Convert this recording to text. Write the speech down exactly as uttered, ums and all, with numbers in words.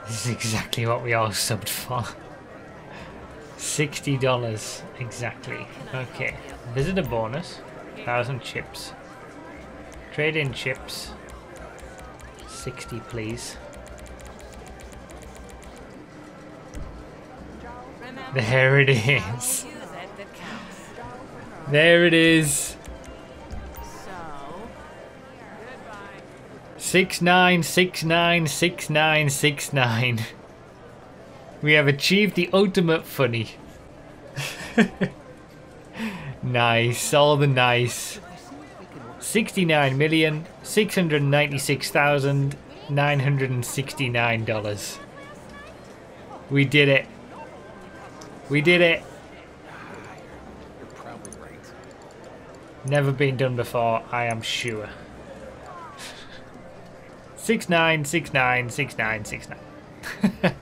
This is exactly what we all subbed for. sixty dollars exactly. Okay. Visitor bonus. one thousand chips. Trade in chips. sixty please. There it is. There it is. Six nine six nine six nine six nine. We have achieved the ultimate funny. Nice, all the nice. Sixty-nine million six hundred ninety-six thousand nine hundred sixty-nine dollars. We did it. We did it. You're probably right. Never been done before, I am sure. Six nine six nine six nine six nine.